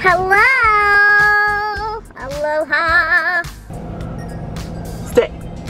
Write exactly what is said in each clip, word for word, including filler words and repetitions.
Hello! Aloha! Stay.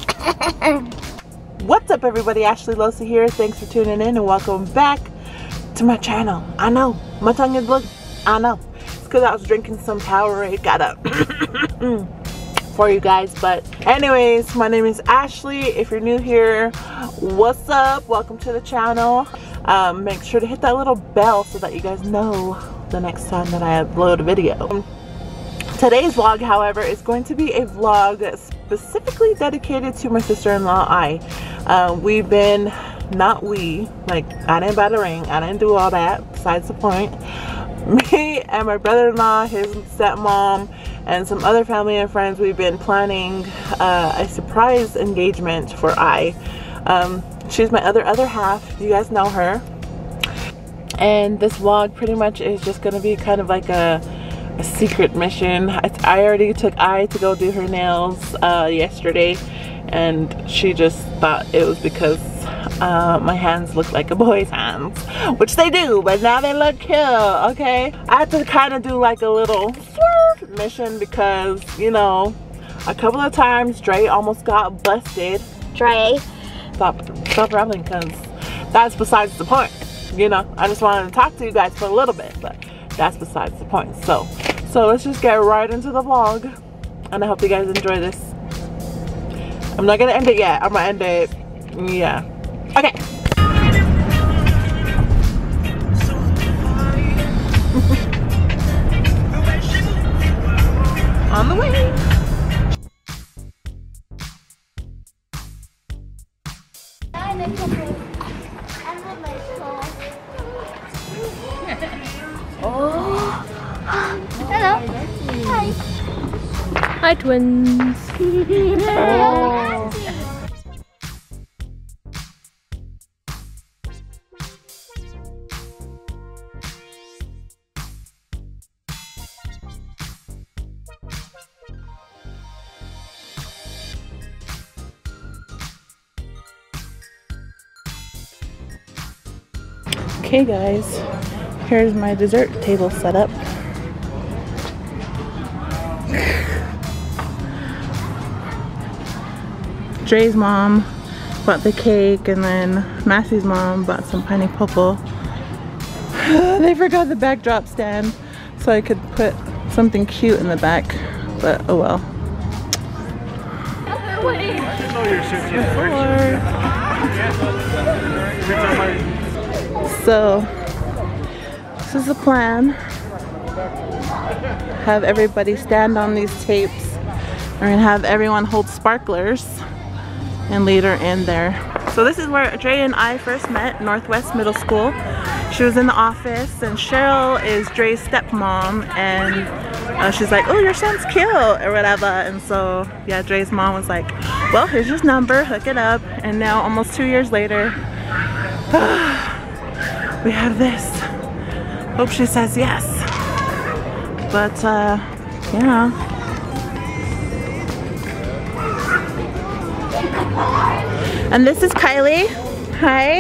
What's up, everybody? Ashley Losa here. Thanks for tuning in and welcome back to my channel. I know, my tongue is look. I know. It's because I was drinking some Powerade. Got up for you guys. But anyways, my name is Ashley. If you're new here, what's up? Welcome to the channel. Um, make sure to hit that little bell so that you guys know the next time that I upload a video. Today's vlog, however, is going to be a vlog specifically dedicated to my sister-in-law, Ai. Uh, we've been, not we, like, I didn't buy the ring, I didn't do all that, besides the point. Me and my brother-in-law, his stepmom, and some other family and friends, we've been planning uh, a surprise engagement for Ai. Um, she's my other other half, you guys know her. And this vlog pretty much is just going to be kind of like a a secret mission. I, I already took Ai to go do her nails uh, yesterday, and she just thought it was because uh, my hands look like a boy's hands, which they do, but now they look cute. Okay, I had to kind of do like a little swerve mission because, you know, a couple of times Drey almost got busted. Drey, stop stop rambling, because that's besides the point. You know, I just wanted to talk to you guys for a little bit, but that's besides the point. So, so let's just get right into the vlog, and I hope you guys enjoy this. I'm not gonna end it yet. I'm gonna end it, yeah. Okay. On the way. oh. Hello. Hi. Hi, twins. Oh. Okay guys, here's my dessert table set up. Drey's mom bought the cake, and then Matthew's mom bought some pineapple. They forgot the backdrop stand, so I could put something cute in the back, but oh well. So this is the plan. Have everybody stand on these tapes. We're gonna have everyone hold sparklers and later in there. So this is where Drey and I first met, Northwest Middle School. She was in the office, and Cheryl is Drey's stepmom, and uh, she's like, oh, your son's cute or whatever. And so yeah, Drey's mom was like, well, here's his number, hook it up. And now almost two years later, we have this. Hope she says yes. But uh, yeah. And this is Kylie. Hi.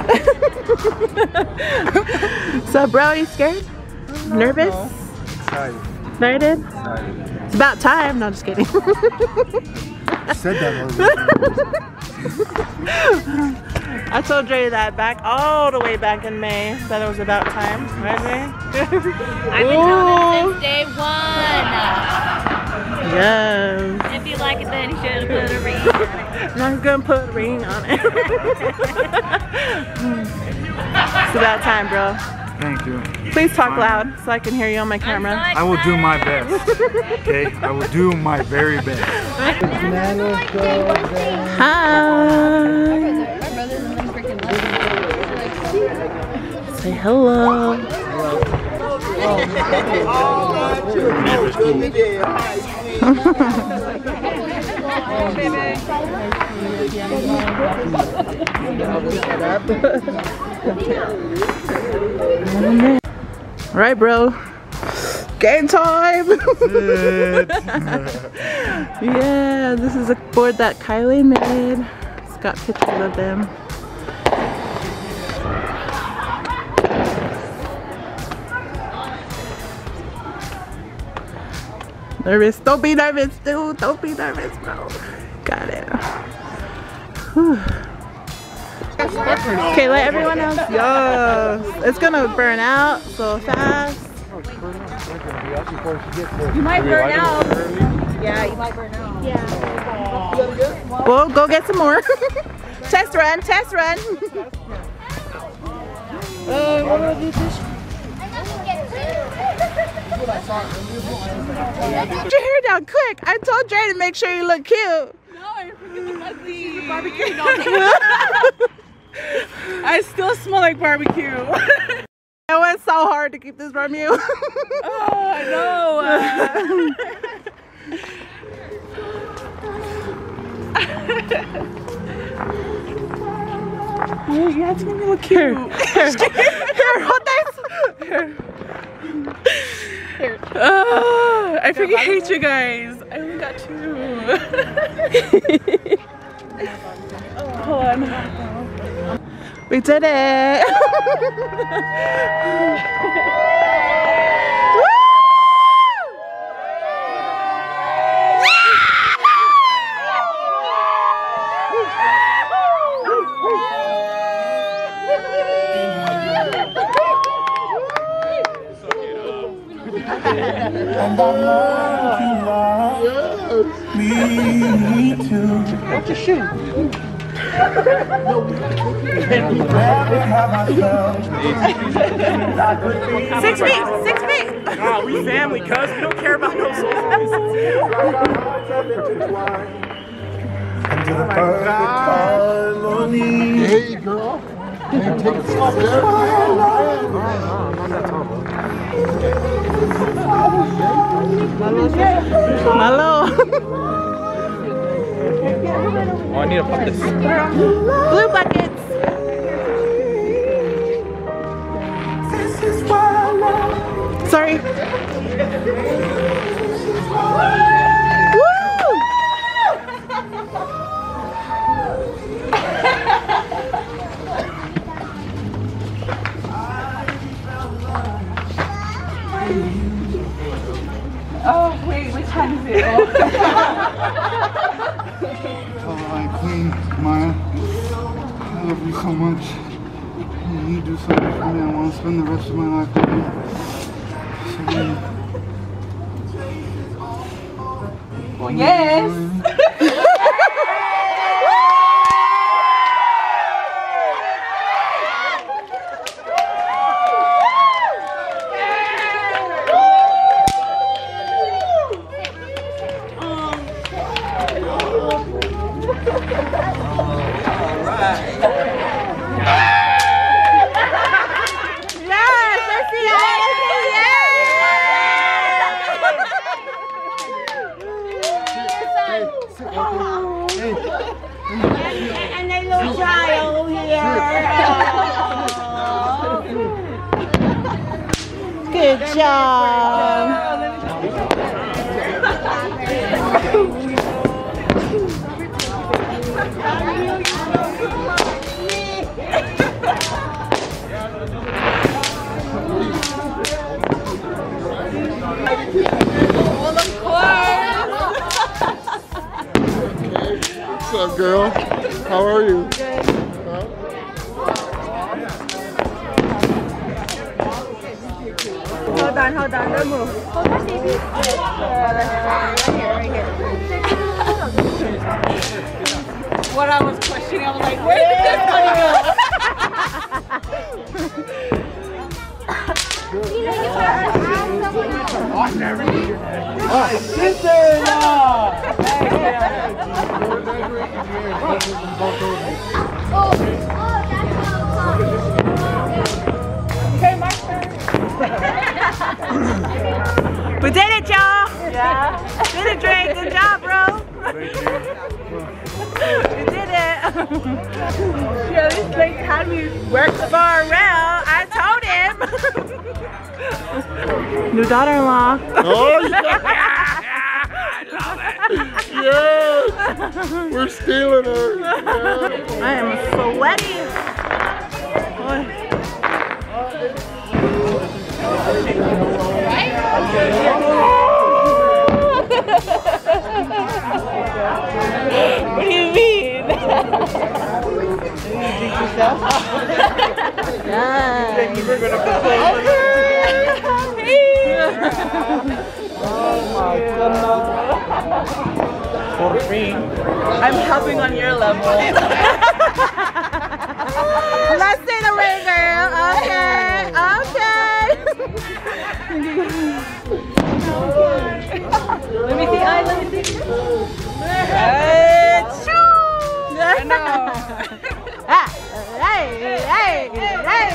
So bro, are you scared? No, Nervous? No. Excited. Excited? Excited. It's about time. No, just kidding. You said that already. I told Drey that back all the way back in May that it was about time, right, Drey? I've been telling him since day one. Yes. If you like it, then you should have put a ring on it. I'm gonna put a ring on it. It's about time, bro. Thank you. Please talk loud so I can hear you on my camera. So I will do my best. Okay? I will do my very best. Hi. Say hello. All right, bro. Game time. Yeah, this is a board that Kylie made. It's got pictures of them. Nervous. Don't be nervous, dude. Don't be nervous, bro. Got it. Whew. Okay, let everyone else. Yo, it's gonna burn out so fast. You might burn out. Yeah, you might burn out. Yeah. Well, go get some more. Test run, test run. uh, what do I do this? Get your hair down quick. I told Dre to make sure you look cute. No, I forget the fuzzy barbecue. I still smell like barbecue. It went so hard to keep this from you. Oh, I know. Oh, yeah, it's gonna look cute. Here, here, here, hold this. Here. Here. Oh, I freaking hate you guys. I only got two. Hold on. We did it. And I love you, love me too. What's your shoe? Six feet, six feet. Nah, we family, cuz. We don't care about no social distances. Hey, girl. Hey, take it slow there. Malo. Oh, I need a bucket. Blue buckets. Sorry. Woo! Oh, wait, which one is it? Oh, Queen Maya, I love you so much. When you do something for me, I want to spend the rest of my life with you. So, Well, yes. And a little child here. Good job. what's up, girl? How are you? Good. Huh? Hold on, hold on, don't move. Hold on, baby. Uh, right here, right here. What I was questioning, I was like, where did this money go? Oh, sister! Okay, my turn. We did it, y'all. Yeah. Did it, Drey. Good job, bro. We did it. Yeah, this like had me Work for real. I told him. New daughter-in-law. Oh, yeah! Yes! We're stealing her. Yeah. I am sweaty. What do you mean? You jinx yourself? Yeah. You were gonna propose. Oh my goodness. For free. I'm helping on your level. Let's say the way, girl. Okay. Okay. Let me see. I let me see. I know. Hey, hey, hey.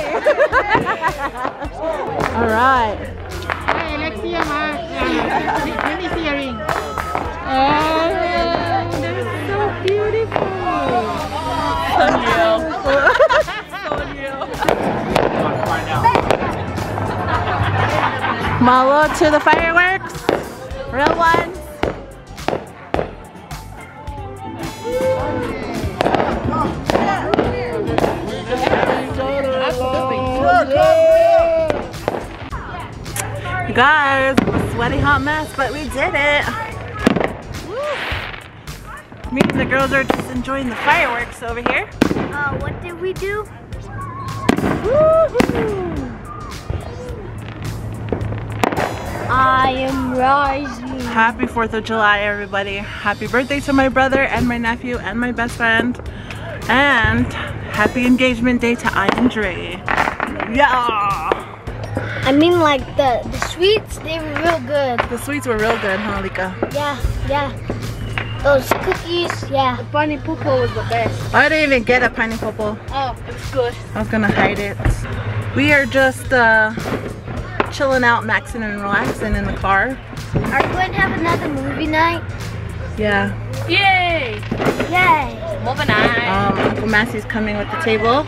All right. Hey, let's see your mark. Let me see your ring. Oh, that's so beautiful. So real. So real. Malo to the fireworks. Real ones. You guys, a sweaty hot mess, but we did it. Woo. Me and the girls are just enjoying the fireworks over here. Uh, what did we do? Woo-hoo. I am rising. Happy fourth of July, everybody. Happy birthday to my brother and my nephew and my best friend. And happy engagement day to I and Drey. Yeah! I mean, like the, the sweets, they were real good. The sweets were real good, huh, Lika? Yeah, yeah. Those cookies, yeah. The bunny popo was the best. I didn't even get a pineapple. Oh, it's good. I was gonna hide it. We are just uh, chilling out, maxing and relaxing in the car. Are we going to have another movie night? Yeah. Yay! Yay! Movie night. Um, Uncle Massey's coming with the table.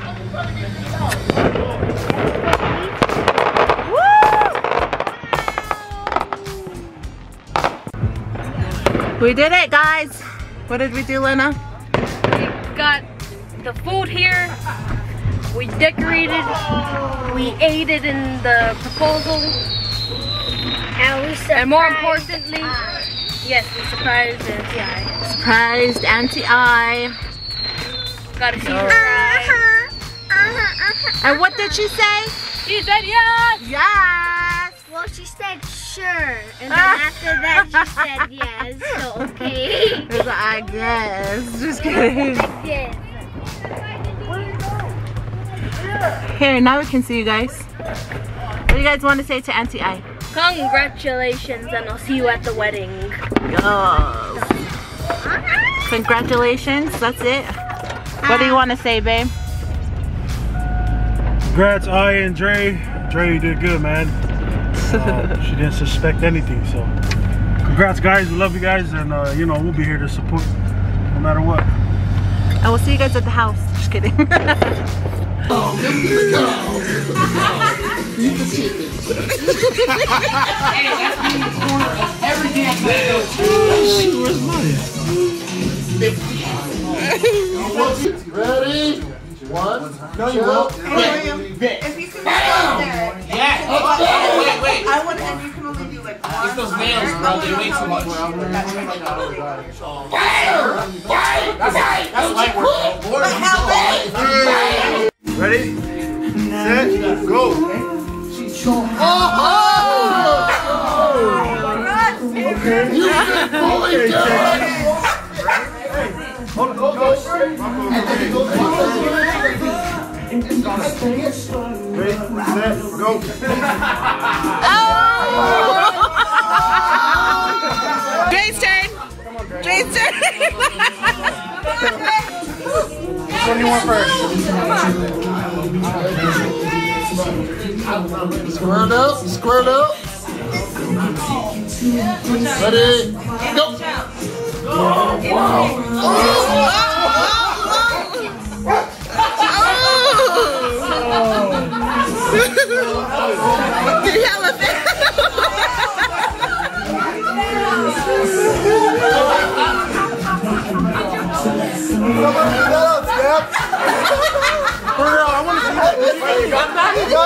We did it, guys. What did we do, Lena? We got the food here. We decorated. We ate it in the proposal. And we surprised. And more importantly, yes, we surprised Auntie Ai. Surprised Auntie Ai. Got to see her cry. And what did she say? She said yes. Yes. Well, she said sure. And then after that, she said yes. So, okay. It's like, I guess. Just kidding. Yes. Here, now we can see you guys. What do you guys want to say to Auntie Ai? Congratulations, and I'll see you at the wedding. Yes. Congratulations, that's it. What do you want to say, babe? Congrats, I and Drey. Drey did good, man. Uh, she didn't suspect anything, so congrats, guys. We love you guys, and uh, you know, we'll be here to support no matter what. I will see you guys at the house. Just kidding. Oh, this is the cow. Eat the chicken. Hey, that's in the corner of every damn place. Where's mine? Ready? One. No, you won't. If you can stop there. Yes. Wait, wait. I want, and you can only do like one. It's those nails, bro. They weigh too much. That's light work, bro. Ready? Set, go. Oh! Okay. You can pull it down. Hold on, go. Ready, set, go. Drey's turn. Drey's turn. Which one do you want first? Square it up, square it up. Ready, go. Oh, wow. Oh. The elephant. For real, I want to see that. You got that? You got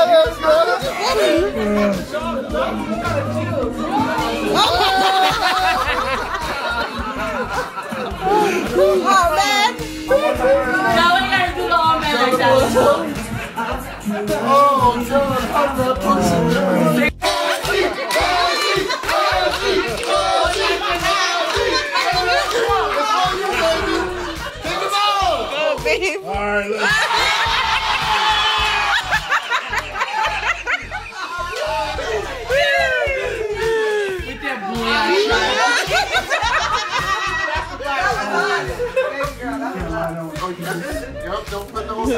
it, Oh man! Now we gotta do the all man like that. Oh, God, how's that pussy? Go, babe. All right, let's don't put those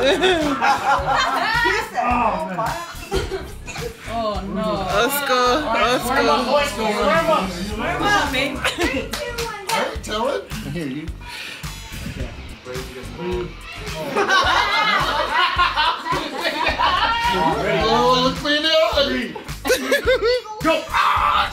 Oh no. Let's go. Let's go. Come on, babe. Alright, tell it. Here, you. Oh, look me in the eye. Go. Ah,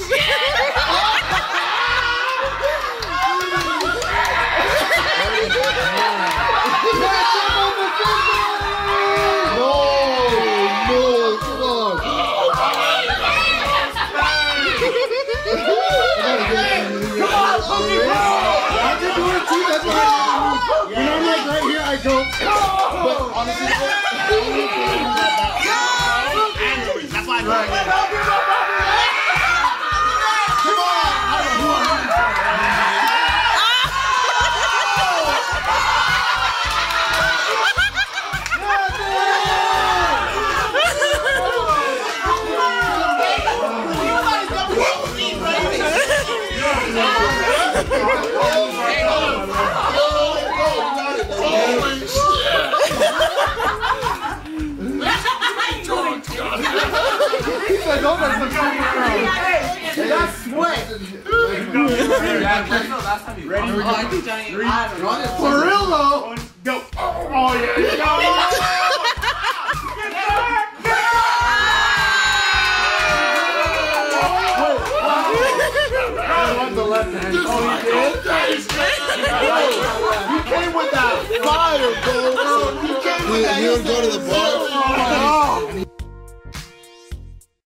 go. But honestly, that's why I like it. Come on! He's like, oh, that's the funny crowd. That's sweat. Ready? Oh, I think Johnny. For real though. Go. Oh yeah. The left hand. Oh, you did? You came with that fire, bro. You came with that. You would go to the bar.